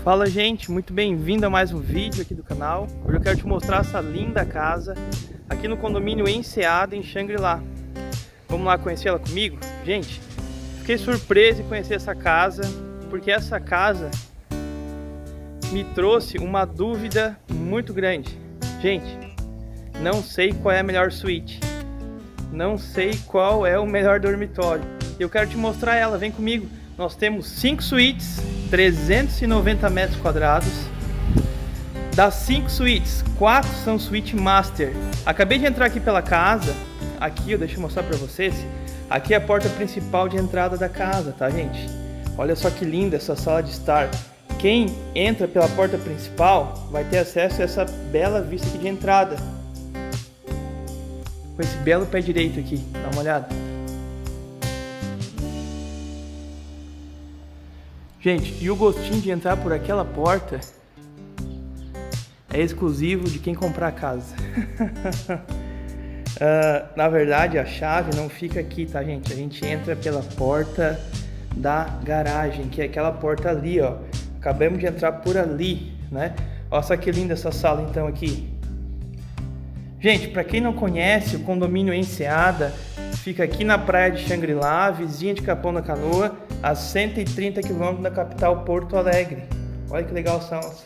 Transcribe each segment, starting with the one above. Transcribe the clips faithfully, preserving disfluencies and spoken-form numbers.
Fala, gente, muito bem-vindo a mais um vídeo aqui do canal. Hoje eu quero te mostrar essa linda casa aqui no condomínio Enseada, em Xangri-Lá. Vamos lá conhecer ela comigo? Gente, fiquei surpreso em conhecer essa casa, porque essa casa me trouxe uma dúvida muito grande. Gente, não sei qual é a melhor suíte, não sei qual é o melhor dormitório. Eu quero te mostrar ela, vem comigo. Nós temos cinco suítes, trezentos e noventa metros quadrados. Das cinco suítes, quatro são suíte master. Acabei de entrar aqui pela casa. Aqui, eu deixa eu mostrar para vocês. Aqui é a porta principal de entrada da casa, tá, gente? Olha só que linda essa sala de estar. Quem entra pela porta principal vai ter acesso a essa bela vista aqui de entrada, com esse belo pé direito aqui. Dá uma olhada. Gente, e o gostinho de entrar por aquela porta é exclusivo de quem comprar a casa. uh, na verdade, a chave não fica aqui, tá, gente? A gente entra pela porta da garagem, que é aquela porta ali, ó. Acabamos de entrar por ali, né? Olha só que linda essa sala, então, aqui. Gente, para quem não conhece, o condomínio Enseada fica aqui na praia de Xangri-Lá, vizinha de Capão da Canoa, a cento e trinta quilômetros da capital Porto Alegre. Olha que legal são essa,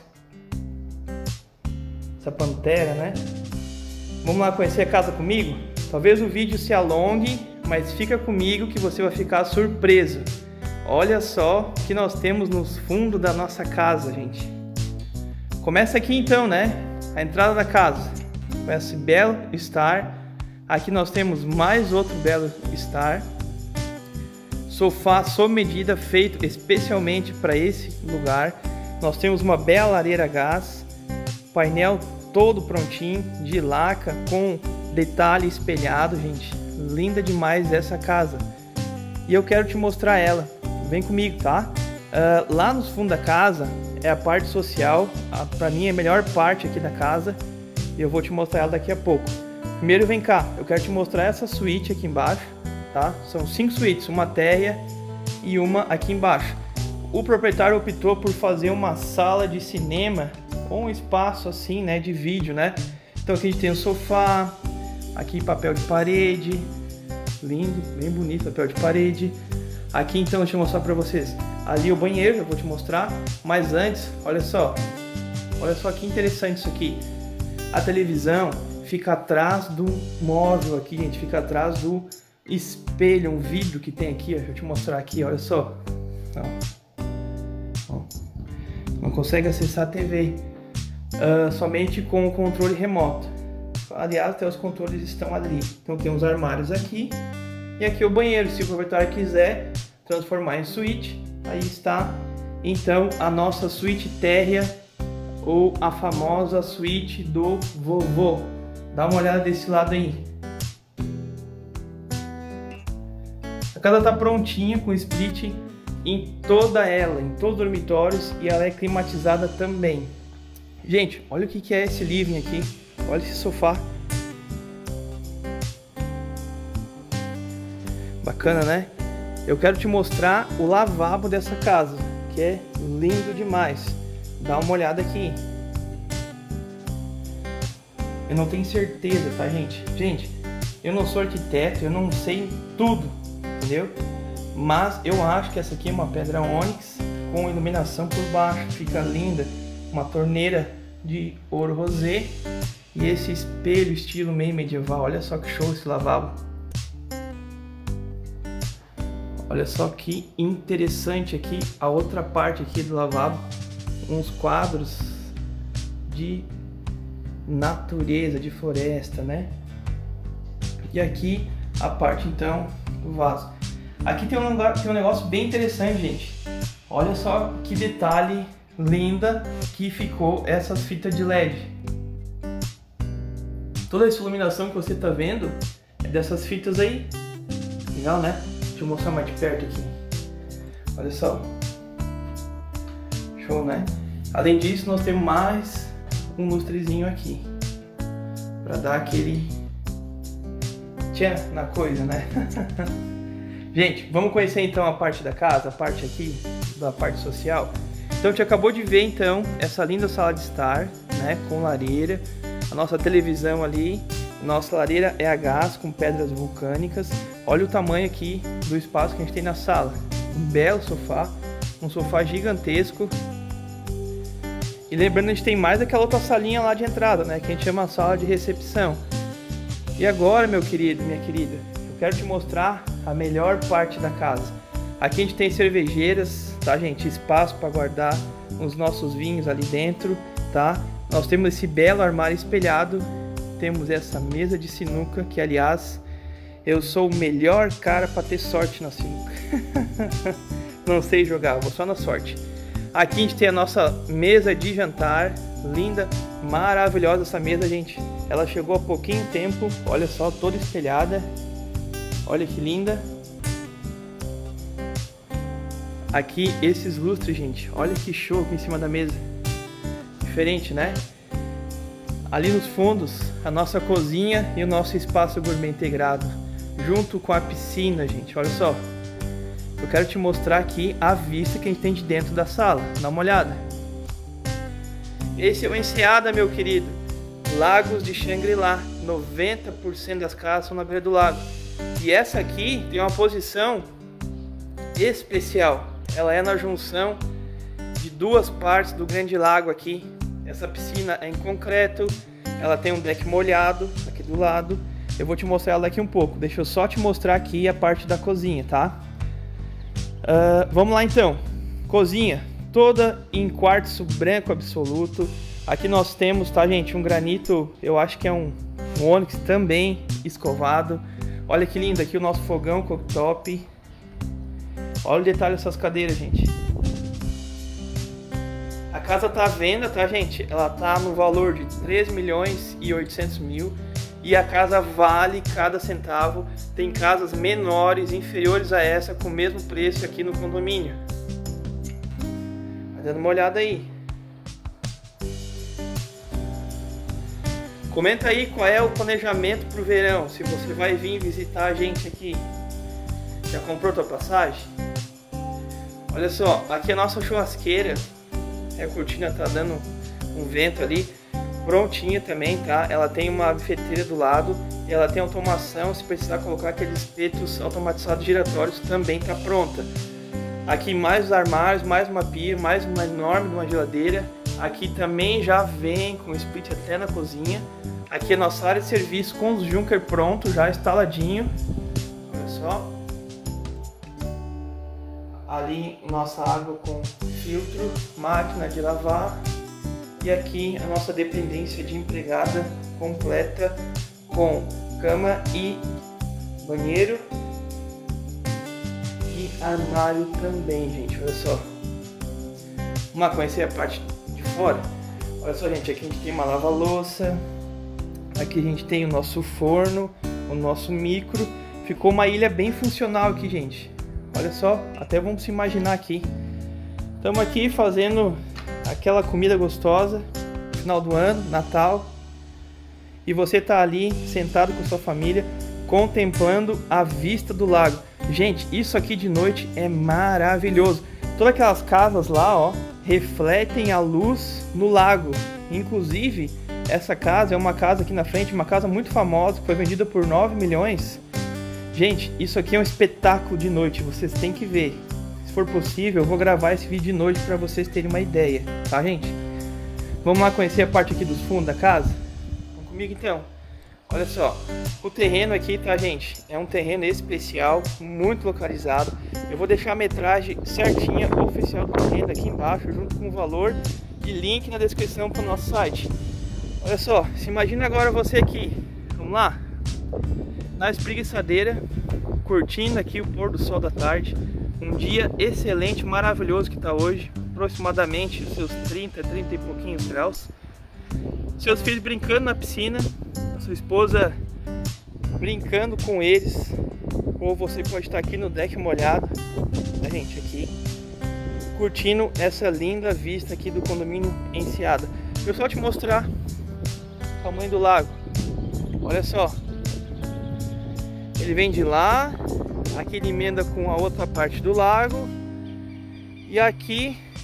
essa pantera, né? Vamos lá conhecer a casa comigo? Talvez o vídeo se alongue, mas fica comigo que você vai ficar surpreso. Olha só o que nós temos nos fundos da nossa casa, gente. Começa aqui então, né? A entrada da casa, com esse belo estar. Aqui nós temos mais outro belo estar. Sofá sob medida, feito especialmente para esse lugar. Nós temos uma bela lareira a gás. Painel todo prontinho, de laca, com detalhe espelhado, gente. Linda demais essa casa. E eu quero te mostrar ela. Vem comigo, tá? Uh, lá no fundo da casa é a parte social. Para mim é a melhor parte aqui da casa. E eu vou te mostrar ela daqui a pouco. Primeiro vem cá, eu quero te mostrar essa suíte aqui embaixo, tá? São cinco suítes, uma térrea e uma aqui embaixo. O proprietário optou por fazer uma sala de cinema com um espaço assim, né, de vídeo, né? Então aqui a gente tem o sofá, aqui papel de parede, lindo, bem bonito papel de parede. Aqui então deixa eu mostrar pra vocês, ali o banheiro, eu vou te mostrar, mas antes, olha só, olha só que interessante isso aqui. A televisão fica atrás do móvel aqui, gente, fica atrás do espelho, um vidro que tem aqui, ó. Deixa eu te mostrar aqui, olha só. Ó. Ó. Não consegue acessar a T V uh, somente com o controle remoto. Aliás, até os controles estão ali. Então tem os armários aqui e aqui o banheiro. Se o proprietário quiser transformar em suíte, aí está então a nossa suíte térrea, ou a famosa suíte do vovô. Dá uma olhada desse lado aí. A casa está prontinha com split em toda ela, em todos os dormitórios, e ela é climatizada também. Gente, olha o que que é esse living aqui. Olha esse sofá. Bacana, né? Eu quero te mostrar o lavabo dessa casa, que é lindo demais. Dá uma olhada aqui. Eu não tenho certeza, tá, gente? Gente, eu não sou arquiteto, eu não sei tudo, entendeu? Mas eu acho que essa aqui é uma pedra ônix com iluminação por baixo. Fica linda. Uma torneira de ouro rosé. E esse espelho estilo meio medieval. Olha só que show esse lavabo. Olha só que interessante aqui a outra parte aqui do lavabo. Uns quadros de natureza, de floresta, né? E aqui a parte então do vaso. Aqui tem um, lugar, tem um negócio bem interessante, gente. Olha só que detalhe linda que ficou essas fitas de L E D. Toda essa iluminação que você tá vendo é dessas fitas aí. Legal, né? Deixa eu mostrar mais de perto aqui. Olha só. Show, né? Além disso, nós temos mais um lustrezinho aqui para dar aquele tchan na coisa, né? Gente, vamos conhecer então a parte da casa, a parte aqui da parte social. Então a gente acabou de ver então essa linda sala de estar, né, com lareira, a nossa televisão ali, nossa lareira é a gás com pedras vulcânicas. Olha o tamanho aqui do espaço que a gente tem na sala, um belo sofá, um sofá gigantesco. E lembrando, a gente tem mais aquela outra salinha lá de entrada, né, que a gente chama sala de recepção. E agora, meu querido, minha querida, eu quero te mostrar a melhor parte da casa. Aqui a gente tem cervejeiras, tá, gente? Espaço para guardar os nossos vinhos ali dentro, tá? Nós temos esse belo armário espelhado. Temos essa mesa de sinuca, que aliás, eu sou o melhor cara para ter sorte na sinuca. Não sei jogar, vou só na sorte. Aqui a gente tem a nossa mesa de jantar, linda, maravilhosa essa mesa, gente. Ela chegou há pouquinho tempo, olha só, toda espelhada. Olha que linda. Aqui esses lustres, gente, olha que show aqui em cima da mesa. Diferente, né? Ali nos fundos, a nossa cozinha e o nosso espaço gourmet integrado, junto com a piscina, gente, olha só. Eu quero te mostrar aqui a vista que a gente tem de dentro da sala, dá uma olhada. Esse é o Enseada, meu querido, Lagos de Xangri-Lá, noventa por cento das casas são na beira do lago. E essa aqui tem uma posição especial. Ela é na junção de duas partes do grande lago aqui. Essa piscina é em concreto, ela tem um deck molhado aqui do lado. Eu vou te mostrar ela daqui um pouco. Deixa eu só te mostrar aqui a parte da cozinha, tá? Uh, vamos lá então. Cozinha toda em quartzo branco absoluto. Aqui nós temos, tá, gente, um granito, eu acho que é um, um ônix também escovado. Olha que lindo aqui o nosso fogão cooktop. Olha o detalhe dessas cadeiras, gente. A casa tá à venda, tá, gente? Ela tá no valor de três milhões e oitocentos mil. E a casa vale cada centavo. Tem casas menores, inferiores a essa, com o mesmo preço aqui no condomínio. Vai dando uma olhada aí. Comenta aí qual é o planejamento pro verão. Se você vai vir visitar a gente aqui. Já comprou tua passagem? Olha só, aqui é a nossa churrasqueira. A cortina tá dando um vento ali. Prontinha também, tá? Ela tem uma bifeteira do lado. E ela tem automação. Se precisar colocar aqueles espetos automatizados giratórios, também tá pronta. Aqui mais os armários, mais uma pia, mais uma enorme uma geladeira. Aqui também já vem com split até na cozinha. Aqui é a nossa área de serviço com os Junker pronto, já instaladinho. Olha só. Ali nossa água com filtro, máquina de lavar. E aqui a nossa dependência de empregada completa com cama e banheiro. E armário também, gente, olha só. Vamos conhecer a parte de fora. Olha só, gente, aqui a gente tem uma lava-louça. Aqui a gente tem o nosso forno, o nosso micro. Ficou uma ilha bem funcional aqui, gente. Olha só, até vamos se imaginar aqui. Estamos aqui fazendo aquela comida gostosa, final do ano, Natal. E você está ali sentado com sua família, contemplando a vista do lago. Gente, isso aqui de noite é maravilhoso. Todas aquelas casas lá, ó, refletem a luz no lago. Inclusive, essa casa é uma casa aqui na frente, uma casa muito famosa, que foi vendida por nove milhões. Gente, isso aqui é um espetáculo de noite, vocês têm que ver. Se for possível, eu vou gravar esse vídeo de noite para vocês terem uma ideia, tá, gente? Vamos lá conhecer a parte aqui dos fundos da casa? Vamos comigo então. Olha só, o terreno aqui, tá, gente? É um terreno especial, muito localizado. Eu vou deixar a metragem certinha, oficial do terreno aqui embaixo, junto com o valor e link na descrição para o nosso site. Olha só, se imagina agora você aqui, vamos lá? Na espreguiçadeira, curtindo aqui o pôr do sol da tarde. Um dia excelente, maravilhoso que está hoje, aproximadamente os seus trinta, trinta e pouquinhos graus. Seus filhos brincando na piscina, sua esposa brincando com eles, ou você pode estar aqui no deck molhado, a gente aqui, curtindo essa linda vista aqui do condomínio Enseada. Eu só te mostrar o tamanho do lago, olha só. Ele vem de lá, aqui ele emenda com a outra parte do lago. E aqui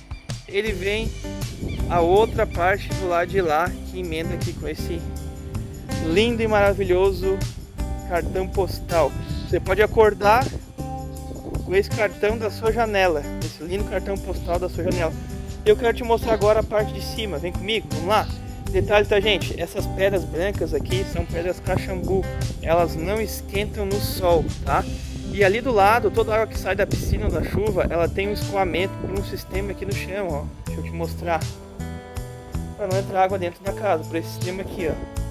ele vem a outra parte do lado de lá, que emenda aqui com esse lindo e maravilhoso cartão postal. Você pode acordar com esse cartão da sua janela, esse lindo cartão postal da sua janela. Eu quero te mostrar agora a parte de cima, vem comigo, vamos lá. Detalhe, tá, gente, essas pedras brancas aqui são pedras Caxambu, elas não esquentam no sol, tá? E ali do lado, toda a água que sai da piscina ou da chuva, ela tem um escoamento por um sistema aqui no chão, ó. Deixa eu te mostrar. Para não entrar água dentro da casa, por esse sistema aqui, ó.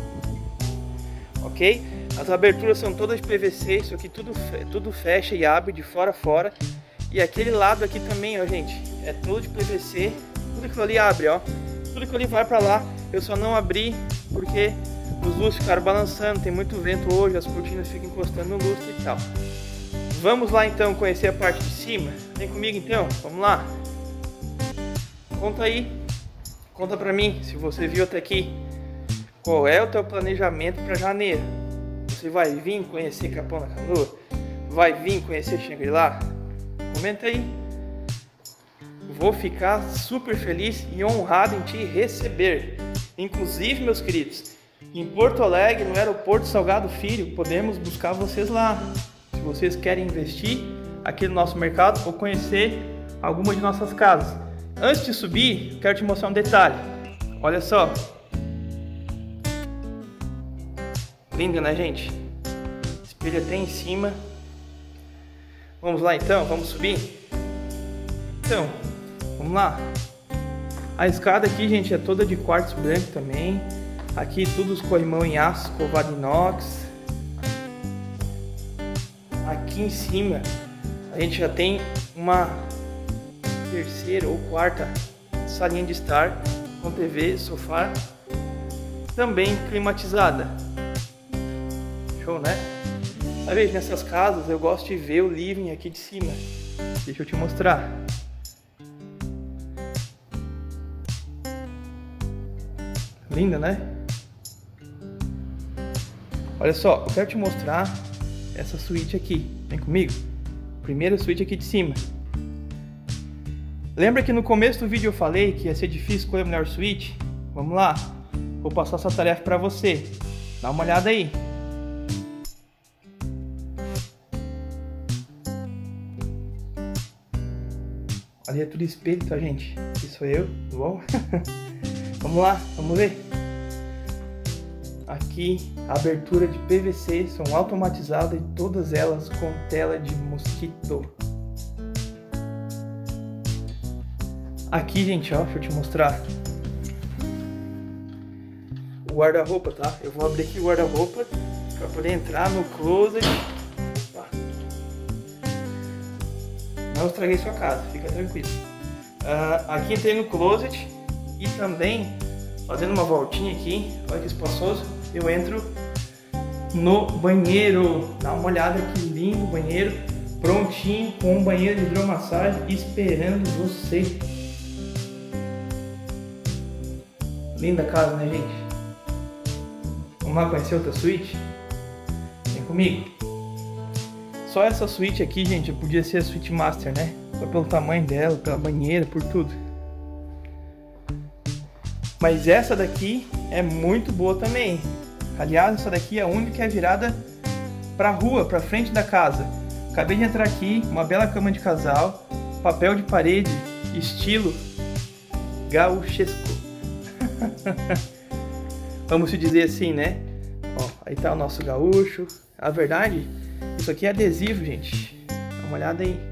Ok? As aberturas são todas de P V C, isso aqui tudo, tudo fecha e abre de fora a fora. E aquele lado aqui também, ó, gente, é todo de P V C, tudo aquilo ali abre, ó. Tudo aquilo ali vai para lá. Eu só não abri porque os lustres ficaram balançando, tem muito vento hoje, as cortinas ficam encostando no lustre e tal. Vamos lá então conhecer a parte de cima? Vem comigo então, vamos lá. Conta aí, conta pra mim, se você viu até aqui, qual é o teu planejamento para janeiro? Você vai vir conhecer Capão da Canoa? Vai vir conhecer Xangri-Lá? Comenta aí. Vou ficar super feliz e honrado em te receber. Inclusive, meus queridos, em Porto Alegre, no aeroporto Salgado Filho, podemos buscar vocês lá. Se vocês querem investir aqui no nosso mercado ou conhecer alguma de nossas casas. Antes de subir, quero te mostrar um detalhe. Olha só. Linda, né, gente? Espelho até em cima. Vamos lá então, vamos subir? Então, vamos lá. A escada aqui, gente, é toda de quartzo branco também. Aqui tudo os corrimão em aço, covado inox. Aqui em cima a gente já tem uma terceira ou quarta salinha de estar com T V, sofá, também climatizada. Show, né? Sabe, nessas casas eu gosto de ver o living aqui de cima. Deixa eu te mostrar. Linda, né? Olha só, eu quero te mostrar essa suíte aqui. Vem comigo. Primeira suíte aqui de cima. Lembra que no começo do vídeo eu falei que ia ser difícil escolher a melhor suíte? Vamos lá. Vou passar essa tarefa para você. Dá uma olhada aí. Ali é tudo espelho, tá, gente? Aqui sou eu, tá bom? Vamos lá, vamos ver. Aqui, abertura de P V C, são automatizadas e todas elas com tela de mosquito. Aqui, gente, ó, deixa eu te mostrar. O guarda-roupa, tá? Eu vou abrir aqui o guarda-roupa para poder entrar no closet. Opa. Não estraguei sua casa, fica tranquilo. Uh, aqui entrei no closet e também, fazendo uma voltinha aqui, olha que espaçoso, eu entro no banheiro. Dá uma olhada que lindo banheiro, prontinho, com um banheiro de hidromassagem esperando você. Linda casa, né, gente? Vamos lá conhecer outra suíte? Vem comigo. Só essa suíte aqui, gente, podia ser a suíte master, né? Só pelo tamanho dela, pela banheira, por tudo. Mas essa daqui é muito boa também. Aliás, essa daqui é a única que é virada para a rua, para frente da casa. Acabei de entrar aqui, uma bela cama de casal, papel de parede, estilo gauchesco. Vamos se dizer assim, né? Ó, aí tá o nosso gaúcho. A verdade, isso aqui é adesivo, gente. Dá uma olhada aí.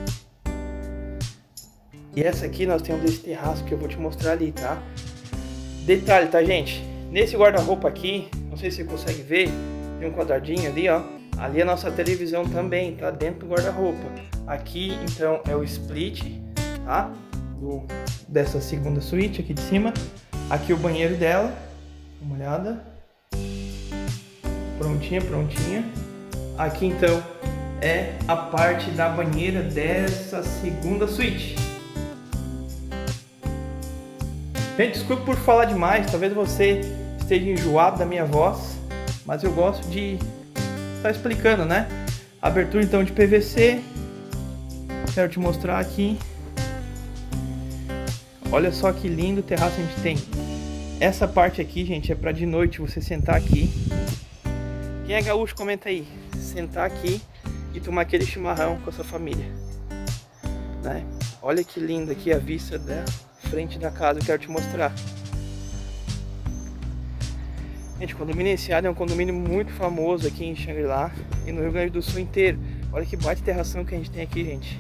E essa aqui nós temos esse terraço que eu vou te mostrar ali, tá? Detalhe, tá, gente? Nesse guarda-roupa aqui, não sei se você consegue ver, tem um quadradinho ali, ó. Ali a nossa televisão também tá dentro do guarda-roupa. Aqui, então, é o split, tá? Do, dessa segunda suíte aqui de cima. Aqui o banheiro dela. Dá uma olhada. Prontinha, prontinha. Aqui, então, é a parte da banheira dessa segunda suíte. Gente, desculpe por falar demais, talvez você esteja enjoado da minha voz, mas eu gosto de estar explicando, né? Abertura então de P V C, quero te mostrar aqui. Olha só que lindo terraço a gente tem. Essa parte aqui, gente, é pra de noite você sentar aqui. Quem é gaúcho, comenta aí. Sentar aqui e tomar aquele chimarrão com a sua família, né? Olha que lindo aqui a vista da frente da casa, eu quero te mostrar. Gente, o condomínio Enseada é um condomínio muito famoso aqui em Xangri-Lá e no Rio Grande do Sul inteiro. Olha que baita terração que a gente tem aqui, gente.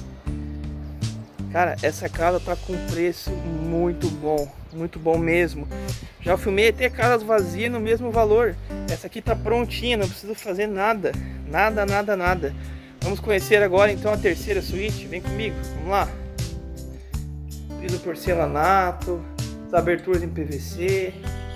Cara, essa casa tá com preço muito bom, muito bom mesmo. Já filmei até casas vazias no mesmo valor. Essa aqui tá prontinha, não preciso fazer nada, nada, nada, nada. Vamos conhecer agora então a terceira suíte. Vem comigo, vamos lá. Piso porcelanato, as aberturas em P V C.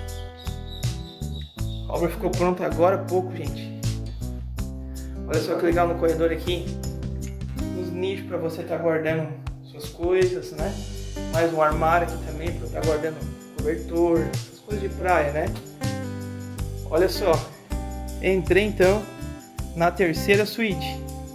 A obra ficou pronta agora há pouco, gente. Olha só que legal no corredor aqui. Os nichos para você estar tá guardando suas coisas, né? Mais um armário aqui também para estar tá guardando cobertor, essas coisas de praia, né? Olha só. Entrei então na terceira suíte.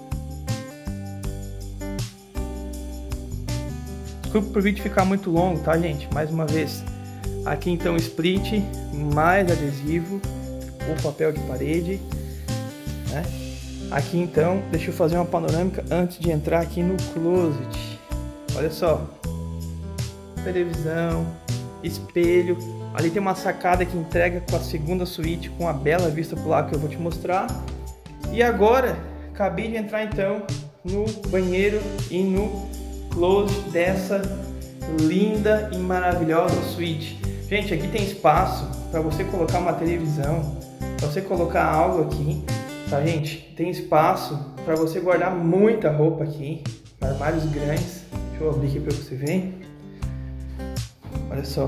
Desculpa por o vídeo ficar muito longo, tá, gente? Mais uma vez. Aqui então split, mais adesivo, o papel de parede, né? Aqui então, deixa eu fazer uma panorâmica antes de entrar aqui no closet. Olha só, televisão, espelho. Ali tem uma sacada que entrega com a segunda suíte, com a bela vista pro lado que eu vou te mostrar. E agora, acabei de entrar então no banheiro e no closet dessa linda e maravilhosa suíte. Gente, aqui tem espaço para você colocar uma televisão, para você colocar algo aqui, tá, gente? Tem espaço para você guardar muita roupa aqui, armários grandes. Deixa eu abrir aqui para você ver. Olha só.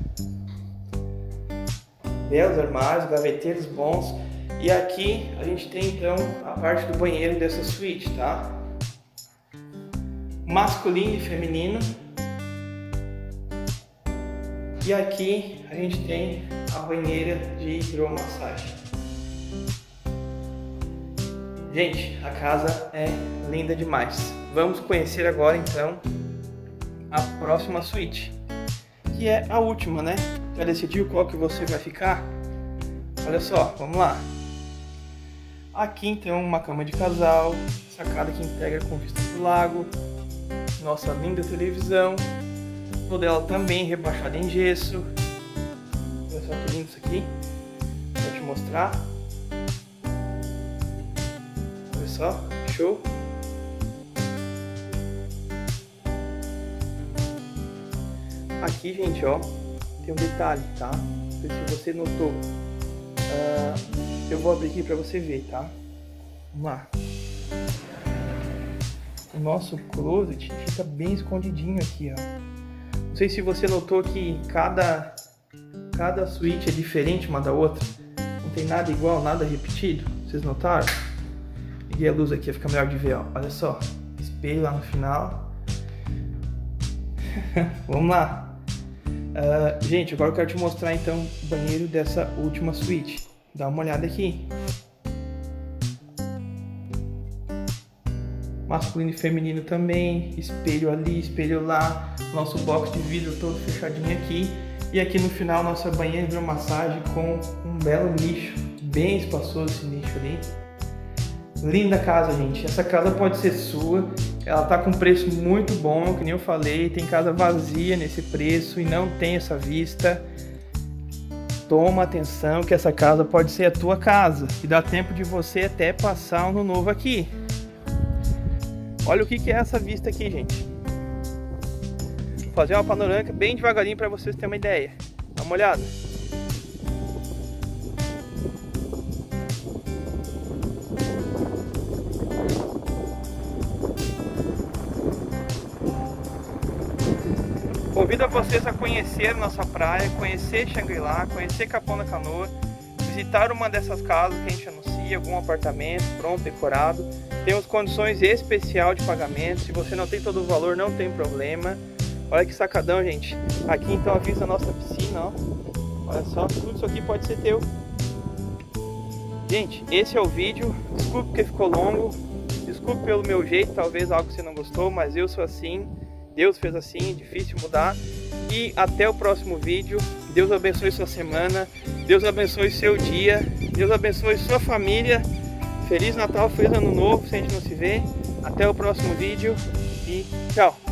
Belos armários, gaveteiros bons. E aqui a gente tem então a parte do banheiro dessa suíte, tá? Masculino e feminino. E aqui a gente tem a banheira de hidromassagem. Gente, a casa é linda demais. Vamos conhecer agora então a próxima suíte, que é a última, né? Já decidiu qual que você vai ficar? Olha só, vamos lá. Aqui então uma cama de casal, sacada que integra com vista do lago, nossa linda televisão. Toda ela também rebaixada em gesso. Olha só que lindo isso aqui. Vou te mostrar. Olha só, show. Aqui, gente, ó, tem um detalhe, tá? Não sei se você notou. Uh, eu vou abrir aqui pra você ver, tá? Vamos lá. O nosso closet fica bem escondidinho aqui, ó. Não sei se você notou que cada, cada suíte é diferente uma da outra. Não tem nada igual, nada repetido. Vocês notaram? Liguei a luz aqui, fica melhor de ver, ó. Olha só, espelho lá no final. Vamos lá. Uh, gente, agora eu quero te mostrar então o banheiro dessa última suíte. Dá uma olhada aqui. Masculino e feminino também, espelho ali, espelho lá, nosso box de vidro todo fechadinho aqui. E aqui no final nossa banheira de hidromassagem com um belo nicho, bem espaçoso esse nicho ali. Linda casa, gente, essa casa pode ser sua, ela tá com preço muito bom, que nem eu falei, tem casa vazia nesse preço e não tem essa vista. Toma atenção que essa casa pode ser a tua casa e dá tempo de você até passar um ano novo aqui. Olha o que que é essa vista aqui, gente. Vou fazer uma panorâmica bem devagarinho para vocês terem uma ideia. Dá uma olhada. Convido vocês a conhecer nossa praia, conhecer Xangri-Lá, conhecer Capão da Canoa, visitar uma dessas casas que a gente anuncia, algum apartamento pronto, decorado. Temos condições especiais de pagamento. Se você não tem todo o valor, não tem problema. Olha que sacadão, gente. Aqui então avisa a nossa piscina, ó. Olha só, tudo isso aqui pode ser teu. Gente, esse é o vídeo. Desculpe porque ficou longo. Desculpe pelo meu jeito, talvez algo que você não gostou, mas eu sou assim. Deus fez assim, difícil mudar. e até o próximo vídeo. Deus abençoe sua semana, Deus abençoe seu dia, Deus abençoe sua família. Feliz Natal, feliz Ano Novo, se a gente não se vê. Até o próximo vídeo e tchau!